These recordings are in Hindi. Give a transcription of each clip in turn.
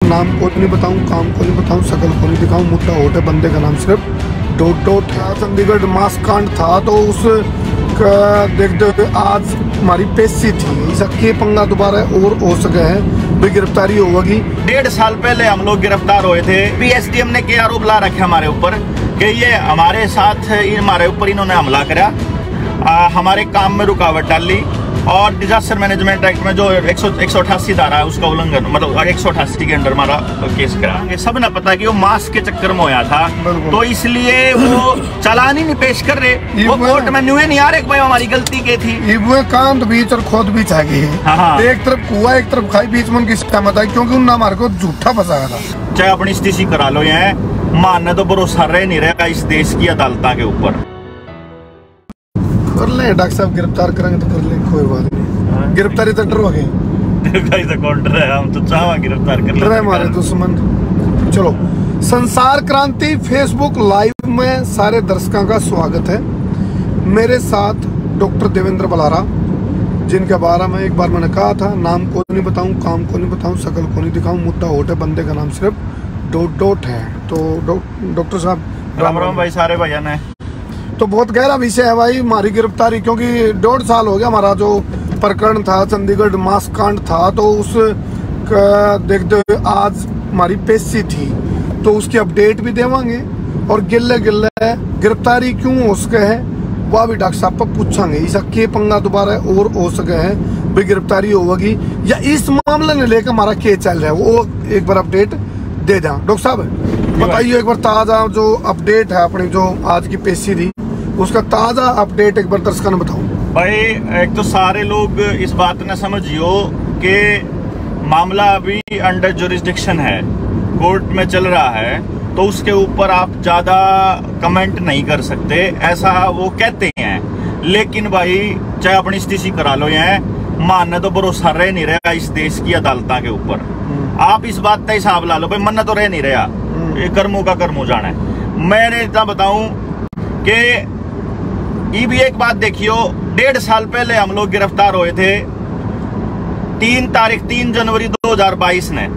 नाम को नहीं बताऊं, काम को नहीं बताऊं, शकल को नहीं दिखाऊं, मुद्दा होटे बंदे का नाम सिर्फ डोट है। चंडीगढ़ मास कांड था तो उस देखते हुए आज हमारी पेशी थी, इसका के पंगा दोबारा और हो सके है, भी गिरफ्तारी होगी। 1.5 साल पहले हम लोग गिरफ्तार हुए थे। एसडीएम ने क्या आरोप ला रखे हमारे ऊपर कि ये हमारे साथ हमारे ऊपर इन्होंने हमला करा, हमारे काम में रुकावट डाली और डिजास्टर मैनेजमेंट एक्ट में जो 188 धारा है उसका उल्लंघन, मतलब 188 के अंडर हमारा केस करा। सब ने पता कि वो मास्क के चक्कर में होया था, तो इसलिए वो चालान ही नहीं पेश कर रहे, वो कोर्ट में न्यूए नहीं आ रहे भाई हमारी गलती की थी। वो कांत बीच और खोद बीच आ गई है, एक तरफ कुआ एक तरफ खाई, बीच में उनकी सहमत है क्योंकि उन हमारे को झूठा फंसाया था। चाहे अपनी स्थिति करा लो, ये मानने तो भरोसा रह नहीं रहेगा इस देश की अदालत के ऊपर। कर ले डॉक्टर साहब, गिरफ्तार करेंगे तो कर ले, कोई बात नहीं। गिरफ्तारी तो डर हो गई, हम तो चाह गिरफ्तार कर ले हमारे दुश्मन। चलो, संसार क्रांति फेसबुक लाइव में सारे दर्शकों का स्वागत है। मेरे साथ डॉक्टर देवेंद्र बलारा, जिनके बारे में एक बार मैंने कहा था, नाम को नहीं बताऊं, काम को नहीं बताऊं, शकल को नहीं दिखाऊं, मुद्दा होटे बंदे का नाम सिर्फ डोट है। तो डॉक्टर साहब राम राम भाई, सारे भैया ने तो बहुत गहरा विषय है भाई हमारी गिरफ्तारी, क्योंकि 1.5 साल हो गया हमारा जो प्रकरण था, चंडीगढ़ मास कांड था, तो उस देखते हुए आज हमारी पेशी थी, तो उसकी अपडेट भी देवांगे और गिल्ले गिल्ले गिरफ्तारी क्यों हो सके है वह भी डॉक्टर साहब पर पूछांगे। इसका के पंगा दोबारा और हो सके है, भी गिरफ्तारी होगी या इस मामले ने लेकर हमारा के चल रहा है, वो एक बार अपडेट दे जाओ। डॉक्टर साहब बताइए एक बार ताज़ा जो अपडेट है अपनी, जो आज की पेशी थी उसका ताज़ा अपडेट एक बार दर्शकों ने बताओ भाई। एक तो सारे लोग इस बात ने समझियो कि मामला अभी अंडर जुरिस्डिक्शन है, कोर्ट में चल रहा है, तो उसके ऊपर आप ज़्यादा कमेंट नहीं कर सकते, ऐसा वो कहते हैं। लेकिन भाई चाहे अपनी स्थिति करा लो, ये मानने तो भरोसा रह नहीं रहेगा इस देश की अदालत के ऊपर। आप इस बात का हिसाब ला लो भाई, मन तो रह नहीं रहा, ये कर्मों का कर्मों जाने। मैंने इतना बताऊं कि ये भी एक बात देखियो, 1.5 साल पहले हम लोग गिरफ्तार हुए थे। 3 जनवरी 2022 ने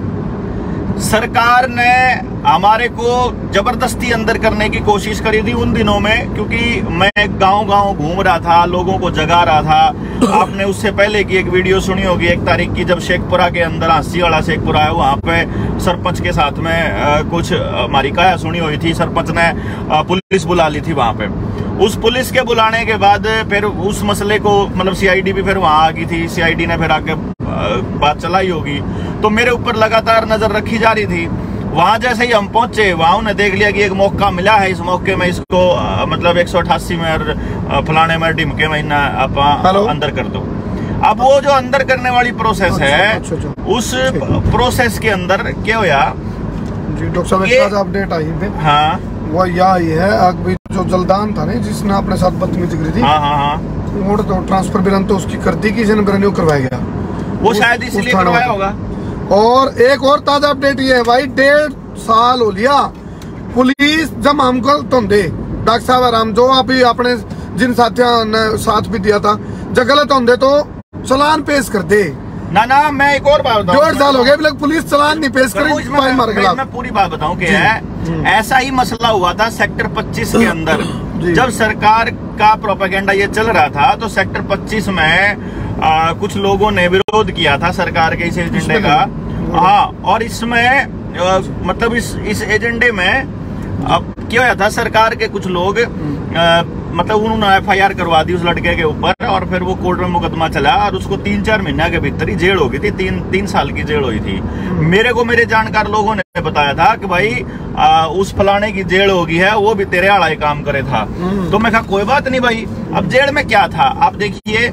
सरकार ने हमारे को जबरदस्ती अंदर करने की कोशिश करी थी उन दिनों में, क्योंकि मैं गांव-गांव घूम रहा था, लोगों को जगा रहा था। आपने उससे पहले की एक वीडियो सुनी होगी 1 तारीख की, जब शेखपुरा के अंदर हांसी वाला शेखपुरा है, वहां पे सरपंच के साथ में कुछ हमारी काया सुनी हुई थी। सरपंच ने पुलिस बुला ली थी वहां पे। उस पुलिस के बुलाने के बाद फिर उस मसले को, मतलब सीआईडी भी फिर वहां आ गई थी, सीआईडी ने फिर आके बात चलाई होगी, तो मेरे ऊपर लगातार नजर रखी जा रही थी। वहां जैसे ही हम पहुंचे, वहां उन्हें देख लिया कि एक मौका मिला है, इस मौके में इसको मतलब 188 में और फलाने में ढिमके में आप अंदर कर दो। अब वो जो अंदर करने वाली प्रोसेस है, उस प्रोसेस के अंदर क्या होया जी डॉक्टर साहब, अपडेट आई है। हाँ, वो यही है अभी जो जलदान था ना, जिसने अपने साथ बदतमीजी करी थी, वो तो ट्रांसफर बिरन तो उसकी कर दी, किसी ने बिरन करवाया गया, वो शायद इसलिए करवाया होगा। और एक और ताजा अपडेट ये है भाई, 1.5 साल हो लिया पुलिस जब हमको धोंदे, डॉक्टर साहब आराम जो अभी अपने जिन साथियों ने साथ भी दिया था, जब गलत होंदे तो चालान पेश कर दे। ना मैं एक और बात बताऊं, 1.5 साल हो गए पुलिस चालान नहीं पेश करी। मैं पूरी बात बताऊं कि ऐसा ही मसला हुआ था सेक्टर 25 के अंदर। जब सरकार का प्रोपेगेंडा ये चल रहा था, तो सेक्टर 25 में कुछ लोगों ने विरोध किया था सरकार के इस एजेंडे का। हाँ, और इसमें मतलब इस एजेंडे में अब क्या हुआ था, सरकार के कुछ लोग मतलब उन्होंने FIR करवा दी उस लड़के के ऊपर, और फिर वो कोर्ट में मुकदमा चला और उसको 3-4 महीने के भीतर ही जेल हो गई थी। 3 साल की जेल हुई थी। मेरे जानकार लोगों ने बताया था कि भाई उस फलाने की जेल हो गई है, वो भी तेरे आड़ा काम करे था। तो मैं कहा कोई बात नहीं भाई, अब जेल में क्या था। आप देखिए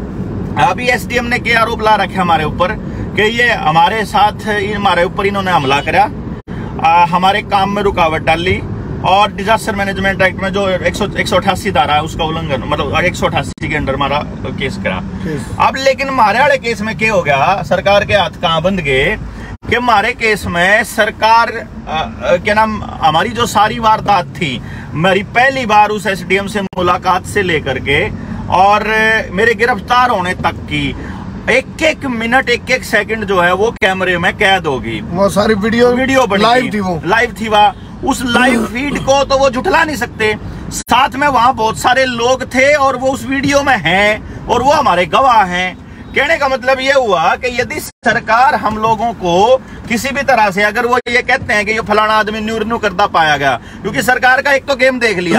अभी SDM ने क्या आरोप ला रखे हमारे ऊपर कि ये हमारे साथ हमारे ऊपर इन्होंने हमला करा, हमारे काम में रुकावट डाली और डिजास्टर मैनेजमेंट एक्ट में जो 188 धारा है उसका उल्लंघन, मतलब 188 के अंडर हमारा केस करा। अब लेकिन हमारे वाले केस में क्या हो गया, सरकार के हाथ कहाँ बंद गए कि हमारे केस में सरकार क्या नाम, हमारी जो सारी वारदात थी, मेरी पहली बार उस SDM से मुलाकात से लेकर के और मेरे गिरफ्तार होने तक की एक एक मिनट एक एक सेकंड जो है वो कैमरे में कैद होगी। वो सारी वीडियो लाइव थी, वो लाइव थी। वह उस लाइव फीड को तो वो झुठला नहीं सकते। साथ में वहां बहुत सारे लोग थे और वो उस वीडियो में हैं और वो हमारे गवाह हैं। कहने का मतलब ये हुआ कि यदि सरकार हम लोगों को किसी भी तरह से, अगर वो ये कहते हैं कि ये फलाना आदमी न्यू करता पाया गया, क्योंकि सरकार का एक तो गेम देख लिया।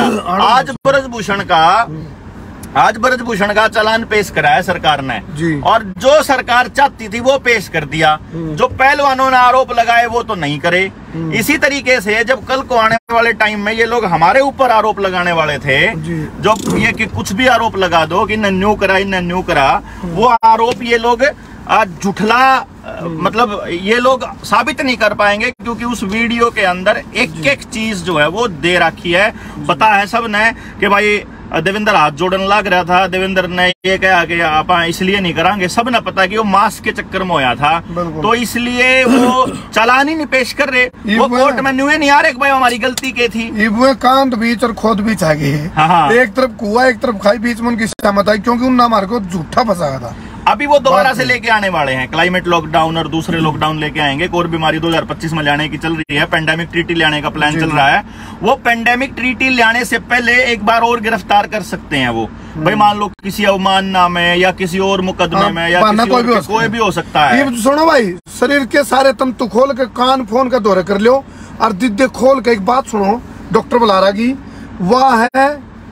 आज ब्रजभूषण का चालान पेश कराया सरकार ने जी। और जो सरकार चाहती थी वो पेश कर दिया। जो पहलवानों ने आरोप लगाए वो तो नहीं करे। इसी तरीके से जब कल को आने वाले टाइम में ये लोग हमारे ऊपर आरोप लगाने वाले थे, जो ये कि कुछ भी आरोप लगा दो कि न्यू करा, वो आरोप ये लोग आज झुठला, मतलब ये लोग साबित नहीं कर पाएंगे, क्योंकि उस वीडियो के अंदर एक एक चीज जो है वो दे रखी है। पता है सब ने कि भाई देवेंद्र हाथ जोड़न लग रहा था, देवेंद्र ने ये कहा कि आप इसलिए नहीं करांगे। सब ने पता कि वो मास्क के चक्कर में होया था, तो इसलिए वो चालान ही नहीं पेश कर रहे। वो कोर्ट में न्यू नहीं आ रहे भाई हमारी गलती के थी। कांत बीच और खोद बीच आ गई है। हाँ। एक तरफ कुआ एक तरफ खाई, बीच में उनकी सहमत आई, क्योंकि उन हमारे को झूठा फंसाया था। अभी वो दोबारा से लेके आने वाले हैं क्लाइमेट लॉकडाउन और दूसरे लॉकडाउन लेके आएंगे। एक और बीमारी 2025 में लाने की चल रही है, पेंडेमिक ट्रीटी लाने का प्लान चल रहा है। वो पेंडेमिक ट्रीटी लाने से पहले एक बार और गिरफ्तार कर सकते हैं वो। भाई मान लो किसी अवमानना में या किसी और मुकदमे में या कोई भी हो सकता है। सुनो भाई, शरीर के सारे तंतु खोल के कान फोन का दौरा कर लो और दिद्दे खोल के एक बात सुनो। डॉक्टर बुलारा की वह है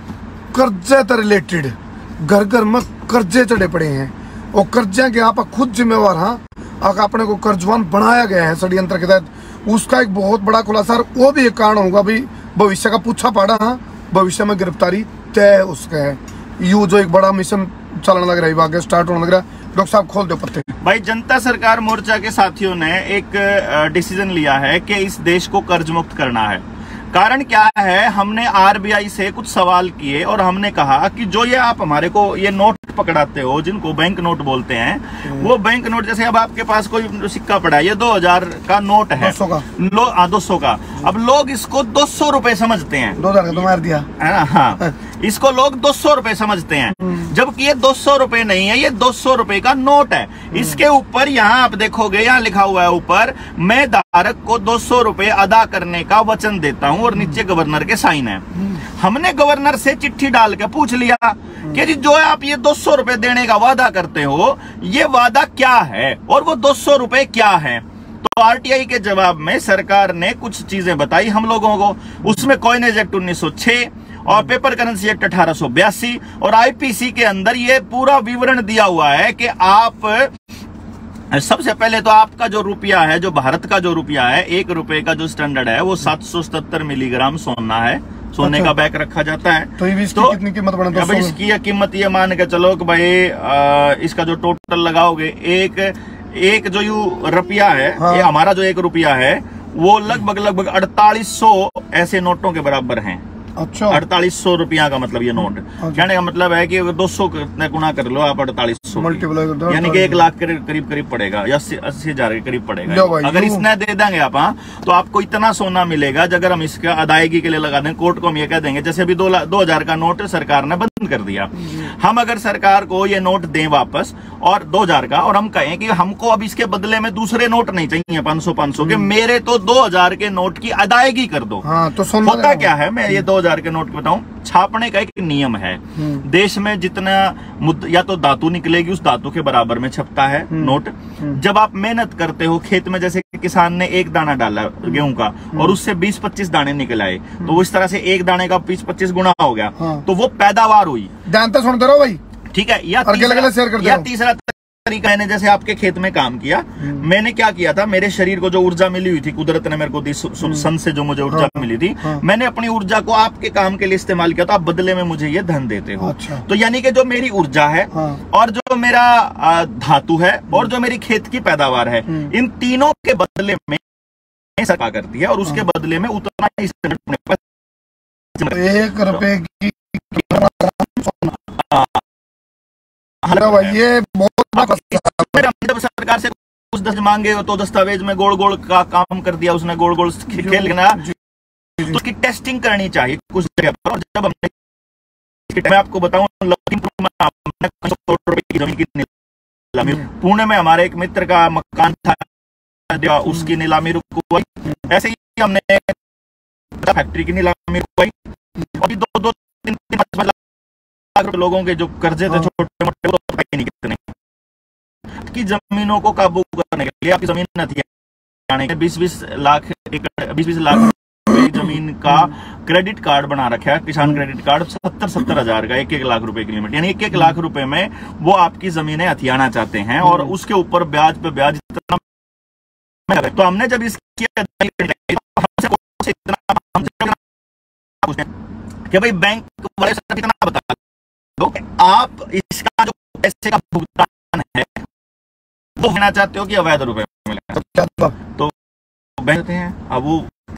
कर्जे से रिलेटेड, घर घर में कर्जे चढ़े पड़े हैं और कर्जे के आप खुद जिम्मेवार। हाँ, अपने को कर्जवान बनाया गया है षड्यंत्र के तहत। उसका एक बहुत बड़ा खुलासा, वो भी एक कारण होगा भाई भविष्य का पूछा पाड़ा। हाँ, भविष्य में गिरफ्तारी तय उसका है। यू जो एक बड़ा मिशन चलने लग रहा है, आगे स्टार्ट होने लग रहा है। डॉक्टर साहब खोल दो पत्ते। भाई जनता सरकार मोर्चा के साथियों ने एक डिसीजन लिया है कि इस देश को कर्ज मुक्त करना है। कारण क्या है, हमने आरबीआई से कुछ सवाल किए और हमने कहा कि जो ये आप हमारे को ये नोट पकड़ाते हो, जिनको बैंक नोट बोलते हैं, वो बैंक नोट, जैसे अब आपके पास कोई सिक्का पड़ा है, ये 2000 का नोट है, 200 का। अब लोग इसको 200 रुपए समझते हैं। 2000 का तो मार दिया है ना। हाँ, इसको लोग 200 रुपए समझते हैं, जबकि ये 200 रुपए नहीं है, ये 200 रुपए का नोट है। इसके ऊपर यहाँ आप देखोगे, यहाँ लिखा हुआ है ऊपर, मैं धारक को 200 रुपए अदा करने का वचन देता हूँ, और नीचे गवर्नर के साइन है। हमने गवर्नर से चिट्ठी डाल के पूछ लिया कि जी जो आप ये 200 रुपए देने का वादा करते हो, ये वादा क्या है और वो 200 रुपए क्या है। तो आरटीआई के जवाब में सरकार ने कुछ चीजें बताई हम लोगों को। उसमें कॉइनेज एक्ट 1906 और पेपर करेंसी एक्ट 1882 और आईपीसी के अंदर ये पूरा विवरण दिया हुआ है कि आप सबसे पहले तो आपका जो रुपया है, जो भारत का जो रुपया है, 1 रुपए का जो स्टैंडर्ड है वो 777 मिलीग्राम सोना है। सोने का बैग रखा जाता है। तो इसकी कितनी कीमत बना? अब इसकी कीमत ये मान के चलो कि भाई इसका जो टोटल लगाओगे, एक जो यू रुपया है, हाँ। ये हमारा जो 1 रुपया है वो लगभग 4800 ऐसे नोटों के बराबर हैं। अच्छा, 4800 रुपया का मतलब ये नोट। कहने का मतलब है कि अगर 200 गुना कर लो आप 4800, यानी कि 1 लाख के करीब पड़ेगा या 80,000 के करीब पड़ेगा। अगर इसने दे देंगे आप, तो आपको इतना सोना मिलेगा। अगर हम इसका अदायगी के लिए लगा दें, कोर्ट को हम ये कह देंगे, जैसे अभी 2000 का नोट सरकार ने बंद कर दिया, हम अगर सरकार को ये नोट दें वापस और 2000 का, और हम कहें कि हमको अब इसके बदले में दूसरे नोट नहीं चाहिए 500 के, मेरे तो 2000 के नोट की अदायगी कर दो। हाँ, तो होता क्या है, मैं ये 2000 के नोट बताऊं, छापने का एक नियम है। देश में जितना या तो धातु निकलेगी उस धातु के बराबर में छपता है नोट। जब आप मेहनत करते हो खेत में, जैसे किसान ने 1 दाना डाला गेहूं का और उससे 20-25 दाने निकल आए, तो इस तरह से 1 दाने का 20-25 गुना हो गया, तो वो पैदावार हुई। जानते सुनते रहो भाई, ठीक है। या तीसरा तरीका, मैंने जैसे आपके खेत में काम किया, मैंने क्या किया था, मेरे शरीर को जो ऊर्जा मिली हुई थी, कुदरत ने मेरे को दी, सन से जो मुझे ऊर्जा मिली थी, मैंने अपनी ऊर्जा को आपके काम के लिए इस्तेमाल किया, तो आप बदले में मुझे ये धन देते हो। अच्छा। तो यानी कि जो मेरी ऊर्जा है और जो मेरा धातु है और जो मेरी खेत की पैदावार है, इन तीनों के बदले में सरकार करती है, और उसके बदले में उतना 1 रुपए की ये जब सरकार से कुछ मांगे तो दस्तावेज में गोल का काम कर दिया उसने, गोल खेल लेना, तो उसकी टेस्टिंग करनी चाहिए कुछ जगह पर। और जब मैं आपको बताऊं, लखीमपुर में नीलामी। पुणे में हमारे एक मित्र का मकान था, उसकी नीलामी रुकवाई। ऐसे ही हमने फैक्ट्री की नीलामी रुकवाई। अभी 2-3 लाख लोगों के जो कर्जे थे छोटे मोटे, वो तो नहीं कितने की जमीनों को काबू करने के लिए आपकी जमीन हथियाने के 20-20 लाख एकड़ 20-20 लाख जमीन का क्रेडिट कार्ड बना रखा है, किसान क्रेडिट कार्ड 70-70 हजार का, 1-1 लाख रुपए की लिमिट, यानी 1-1 लाख रुपए में वो आपकी जमीनें हथियाना चाहते हैं और उसके ऊपर ब्याज पे ब्याज इतना। तो हमने जब इसकी कि भाई बैंक वाले सर कितना बता दो, आप इसका जो पैसे का भुगतान है वो होना चाहते हो कि अवैध रुपए मिले, तो बैंक हैं। अब वो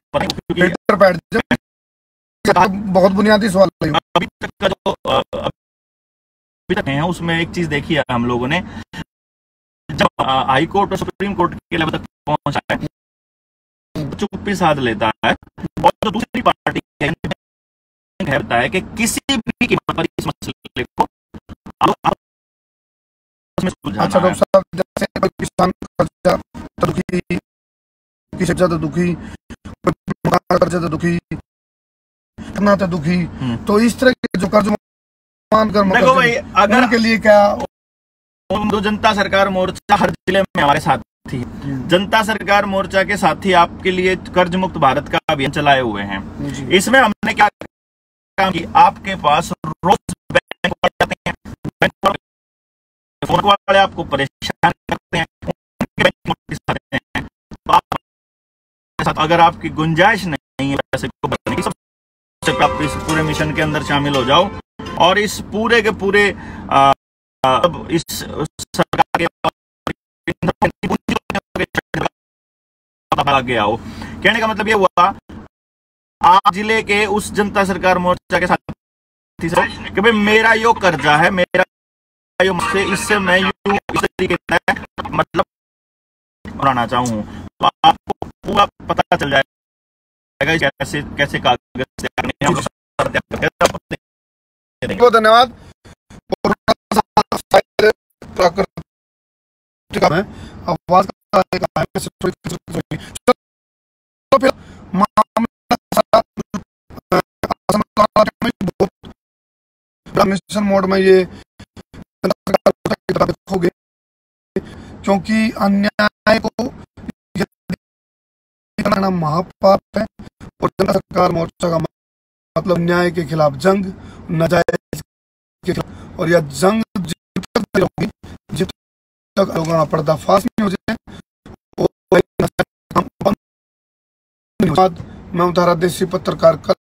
बहुत बुनियादी सवाल अभी तक का जो अभी तक है उसमें एक चीज देखी है हम लोगों ने, जब हाई कोर्ट और सुप्रीम कोर्ट के लेवल तक पहुंचा है, चुप्पी साध लेता है और जो दूसरी पार्टी कहता है कि किसी भी कीमत पर इस मसले को अच्छा डॉक्टर साहब, जैसे कोई किसान कर्जा तो दुखी, किसी ज्यादा दुखी, कर्जा तो दुखी, करना तो दुखी, तो इस तरह के जो कर्ज मान कर देखो भाई, अगर उनके लिए क्या तो जनता सरकार मोर्चा हर जिले में हमारे साथ थी। जनता सरकार मोर्चा के साथी आपके लिए कर्ज मुक्त भारत का अभियान चलाए हुए हैं। इसमें हमने क्या काम की, आपके पास रोज बैंक जाते हैं, बैंक वाले आपको परेशान करते हैं, तो आप अगर आपकी गुंजाइश नहीं है पैसे को भरने की, सबसे आप इस पूरे मिशन के अंदर शामिल हो जाओ और इस पूरे के पूरे इस सरकार के आगे आओ। कहने का मतलब ये हुआ, आप जिले के उस जनता सरकार मोर्चा के साथ कि भाई मेरा यो कर्जा है, मेरा यो से इससे मैं यूं इस तरीके से मतलब बनाना चाहूँ, तो आपको पूरा पता चल जाएगा कैसे कैसे कागज तैयार। बहुत धन्यवाद। आवाज तो फिर मिशन मोड में ये देखोगे, क्योंकि अन्याय को महापाप है और जनता सरकार मोर्चा का मतलब न्याय के खिलाफ जंग, नाजायज के खिलाफ, और यह जंग जब तक लोगों का पर्दाफाश नहीं हो जाए। मैं उतारा देसी पत्रकार